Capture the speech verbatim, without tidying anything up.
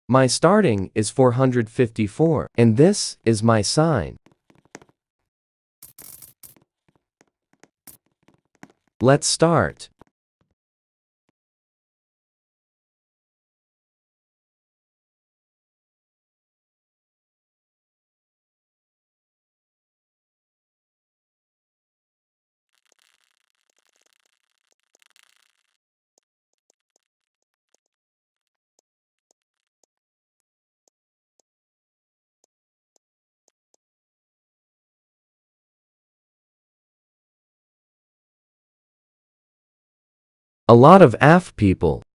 My starting is four hundred fifty-four, and this is my sign. Let's start. A lot of A F people